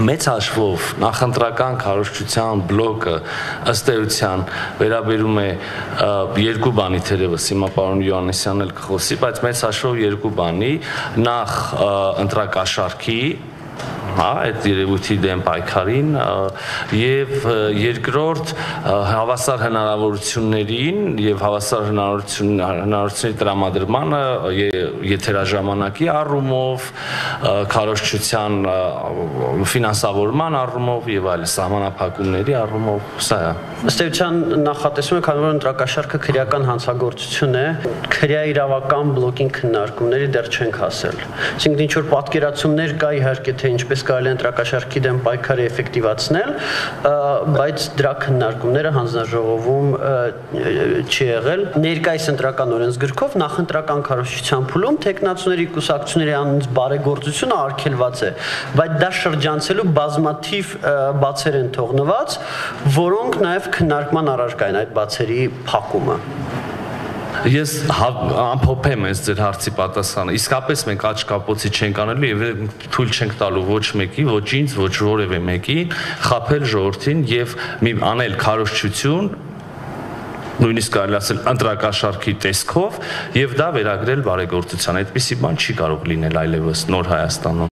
Մեծ հաշվով նախընտրական քարոզչության բլոկը ըստ էության վերաբերում է երկու բանի թերևս հիմա պարոն Յովհաննիսյանն էլ կխոսի, բայց մեծ հաշվով երկու բանի, նախ ընտրակաշառքի այդ երևույթի դեմ պայքարին եւ երկրորդ հավասար հնարավորություններին եւ հավասար հնարավորությունների տրամադրմանը եթերաժամանակի առումով, քարոզչության ֆինանսավորման առումով եւ այլ սահմանափակումների առումով սա է։ Ըստ էության նախատեսում եք, քանի որ ընտրակաշառքը քրեական հանցագործություն է, քրեաիրավական բլոկին քննարկումների դեռ չենք հասել։ Այսինքն ինչ որ պատկերացումներ կա իհարկե թե ինչպես կարելի է ընտրակաշառքի դեմ պայքարը էֆեկտիվացնել, բայց դրա քննարկումները հանձնաժողովում չի եղել։ Ներկայիս ընտրական օրենսգրքով նախընտրական քարոզչության փուլում թեկնածուների կուսակցությունների անունից բարեգործությունը արգելված է, բայց դա շրջանցելու բազմաթիվ բացեր են թողնված, որոնք նաև քննարկման առարկա են այդ բացերի փակումը։ Ես ամփոփեմ այս ձեր հարցի պատասխանը։ Իսկապես մենք աչք կապոցի չենք անելու եւ թույլ չենք տալու ոչ մեկի, ոչ ինձ, ոչ որևէ մեկի խաբել ժողովրդին եւ անել քարոզչություն, նույնիսկ կարելի ասել ընտրակաշառքի տեսքով եւ դա վերագրել բարեգործության։ Այդպիսի բան չի կարող լինել այլևս Նոր Հայաստանում։